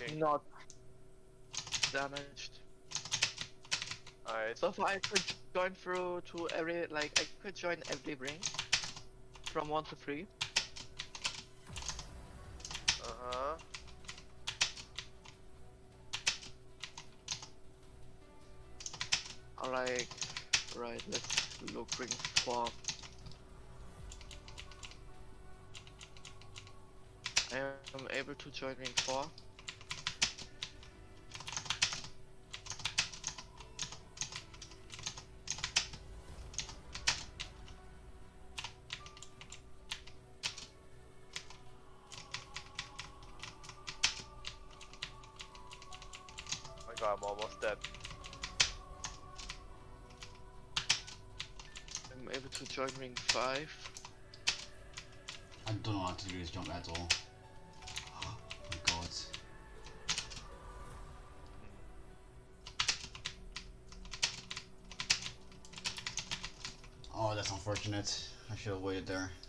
ring. Not damaged. Alright. So far I could join through to every, like, I could join every ring. From 1 to 3. Uh-huh. Alright, right, let's look ring 4. I am able to join ring 4. Oh my god, I'm almost dead. I'm able to join ring 5. I don't know how to do this jump at all. Oh my god. Oh, that's unfortunate. I should have waited there.